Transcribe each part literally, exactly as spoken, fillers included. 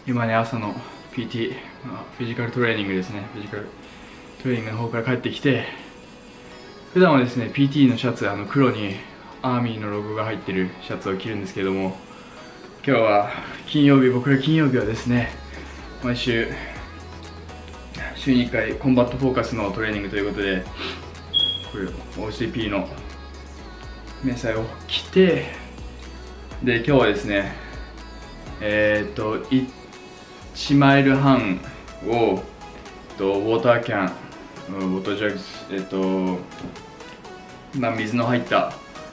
今ね、朝の ピーティー、まあ、フィジカルトレーニングですね。フィジカルトレーニングの方から帰ってきて、普段はですね、ピーティー のシャツ、あの黒にアーミーのロゴが入ってるシャツを着るんですけども、今日は金曜日、僕ら金曜日はですね、毎週週にいっかいコンバットフォーカスのトレーニングということで、これ オーシーピー の迷彩を着て、で今日はですね、えー、っといちマイルはんをとウォーターキャン、ウォータージャグ、えっとまあ水の入った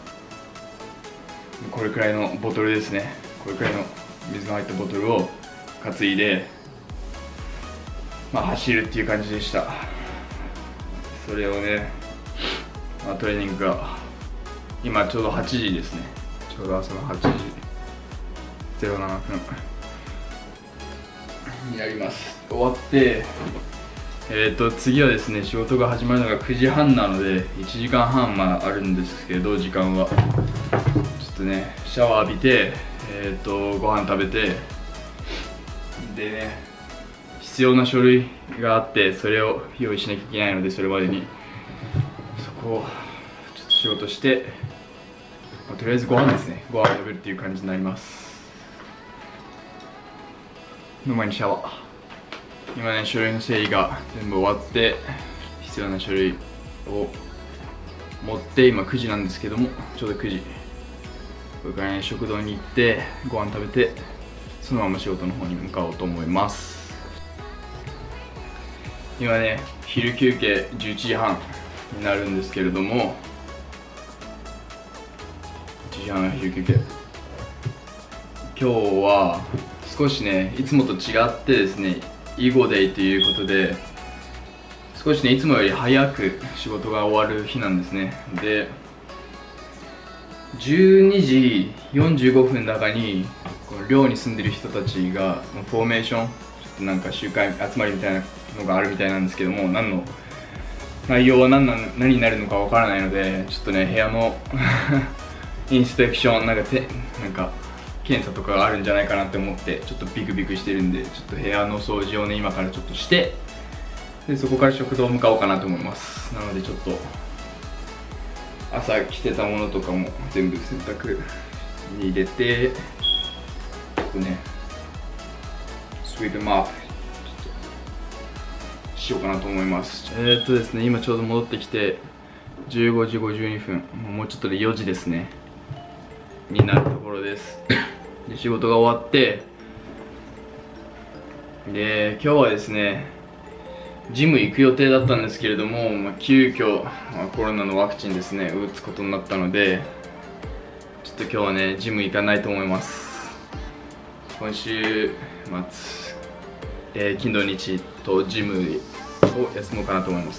これくらいのボトルですね。これくらいの水の入ったボトルを担いで、まあ、走るっていう感じでした。それをね、まあ、トレーニングが今ちょうどはちじですね。ちょうど朝のはちじゼロななふんになります。終わって、えー、と次はですね、仕事が始まるのがくじはんなのでいちじかんはんまああるんですけど、時間はちょっとね、シャワー浴びて、えー、とご飯食べて、でね、必要な書類があってそれを用意しなきゃいけないので、それまでにそこをちょっと仕事して、まあ、とりあえずご飯ですね、ご飯食べるっていう感じになります。の前にシャワー。今ね、書類の整理が全部終わって、必要な書類を持って、今くじなんですけども、ちょうどくじ、これからね、食堂に行ってご飯食べて、そのまま仕事の方に向かおうと思います。今ね、昼休憩じゅういちじはんになるんですけれども、いちじはんの昼休憩、今日は少しね、いつもと違ってですね、イゴデイということで、少しね、いつもより早く仕事が終わる日なんですね。で、じゅうにじよんじゅうごふんだかにこの寮に住んでる人たちがフォーメーション、ちょっとなんか集会集まりみたいなのがあるみたいなんですけども、何の内容は何な何になるのかわからないので、ちょっとね、部屋のインスペクション、なんかてなんか検査とかがあるんじゃないかなって思って、ちょっとビクビクしてるんで、ちょっと部屋の掃除をね、今からちょっとして、でそこから食堂向かおうかなと思います。なのでちょっと朝着てたものとかも全部洗濯に入れて、ちょっとね、スイープマップしようかなと思います。えーっとですね、今ちょうど戻ってきてじゅうごじごじゅうにふん、もうちょっとでよじですねになるところです。で仕事が終わって、で今日はですね、ジム行く予定だったんですけれども、まあ、急遽、まあ、コロナのワクチンですね、打つことになったので、ちょっと今日はね、ジム行かないと思います。今週末、えー、金土日とジムを休もうかなと思います。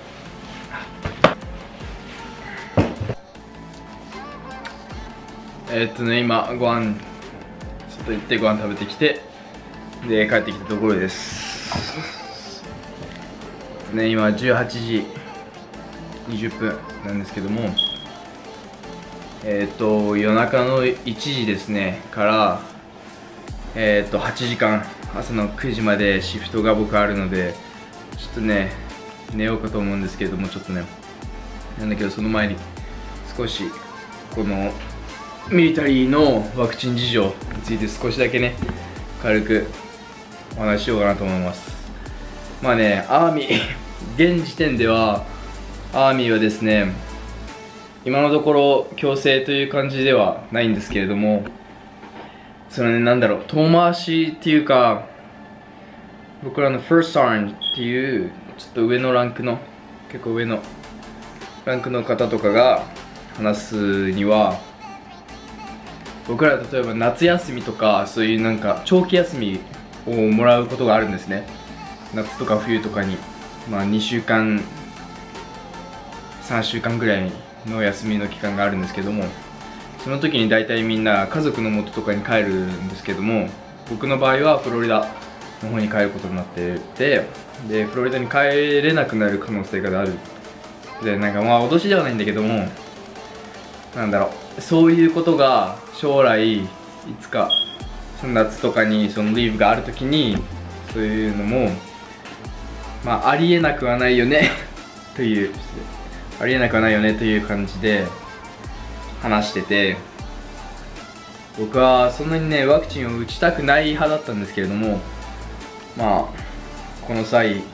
えー、っとね、今ご飯外行ってご飯食べてきて、で帰ってきたところですね。今じゅうはちじにじゅっぷんなんですけども、えー、っと夜中のいちじですねから、えー、っとはちじかん、朝のくじまでシフトが僕あるので、ちょっとね寝ようかと思うんですけれども、ちょっとねなんだけど、その前に少しこのミリタリーのワクチン事情について少しだけね、軽くお話ししようかなと思います。まあね、アーミー現時点ではアーミーはですね、今のところ強制という感じではないんですけれども、そのね、なんだろう、遠回しっていうか、僕らの First Sergeant っていうちょっと上のランクの、結構上のランクの方とかが話すには、僕ら例えば夏休みとかそういうなんか長期休みをもらうことがあるんですね。夏とか冬とかに、まあ、にしゅうかんさんしゅうかんぐらいの休みの期間があるんですけども、その時に大体みんな家族の元とかに帰るんですけども、僕の場合はフロリダの方に帰ることになってて、でフロリダに帰れなくなる可能性があるで、なんかまあ脅しではないんだけども、なんだろう、そういうことが将来いつかその夏とかにそのリーブがあるときにそういうのもまあありえなくはないよねというありえなくはないよねという感じで話してて、僕はそんなにねワクチンを打ちたくない派だったんですけれども、まあこの際い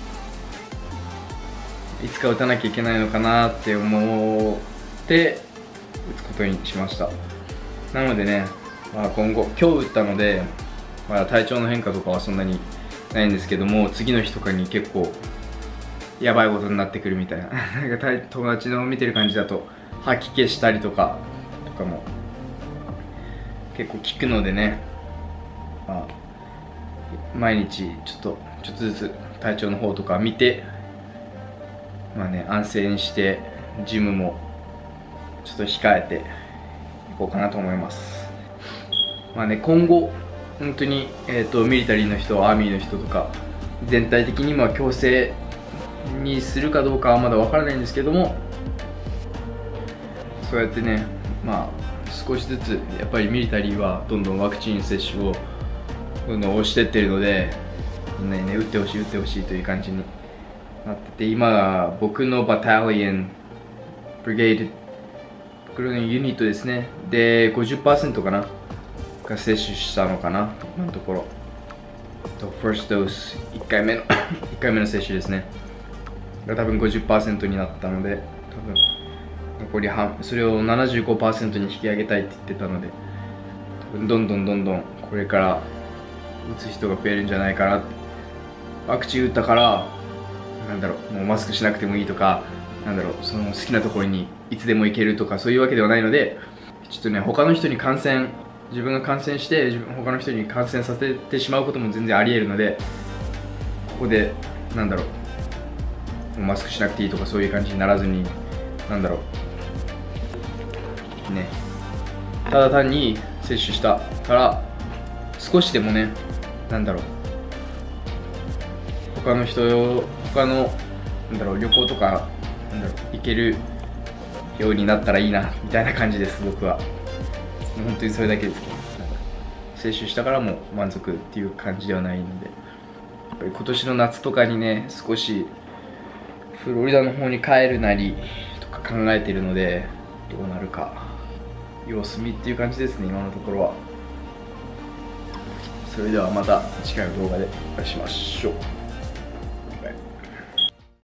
つか打たなきゃいけないのかなって思って打つことにしました。なのでね、まあ、今後今日打ったので、まあ、体調の変化とかはそんなにないんですけども、次の日とかに結構やばいことになってくるみたいななんか友達の見てる感じだと吐き気したりとかとかも結構効くのでね、まあ、毎日ちょっとちょっとずつ体調の方とか見て、まあね、安静にしてジムもちょっと控えていこうかなと思います。まあね、今後本当に、えーと、ミリタリーの人、アーミーの人とか全体的にまあ強制にするかどうかはまだわからないんですけども、そうやってね、まあ少しずつやっぱりミリタリーはどんどんワクチン接種をどんどん押してってるので、みんなにね打ってほしい打ってほしいという感じになってて、今僕のバタリアンブリゲードこれのユニットですねで ごじゅっパーセント かなが接種したのかな、今のところ。と First dose いっかいめのいっかいめの接種ですねが多分 ごじゅっパーセント になったので、多分残り半それを ななじゅうごパーセント に引き上げたいって言ってたので、多分どんどんどんどんこれから打つ人が増えるんじゃないかなって。ワクチン打ったからなんだろう、もうマスクしなくてもいいとか、なんだろう、その好きなところにいつでも行けるとかそういうわけではないので、ちょっとね他の人に感染自分が感染して自分他の人に感染させてしまうことも全然ありえるので、ここでなんだろう、もうマスクしなくていいとかそういう感じにならずに、なんだろうね、ただ単に接種したから少しでもね、なんだろう、他の人他のなんだろう旅行とかなんだろう行けるようになったらいいなみたいな感じです。僕は本当にそれだけですね。接種したからも満足っていう感じではないので、やっぱり今年の夏とかにね少しフロリダの方に帰るなりとか考えてるので、どうなるか様子見っていう感じですね今のところは。それではまた次回の動画でお会いしましょう。